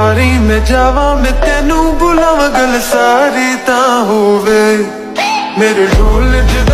सारी मैं जावा मैं तेनू बुलावा गल सारी ता होवे मेरे ढोल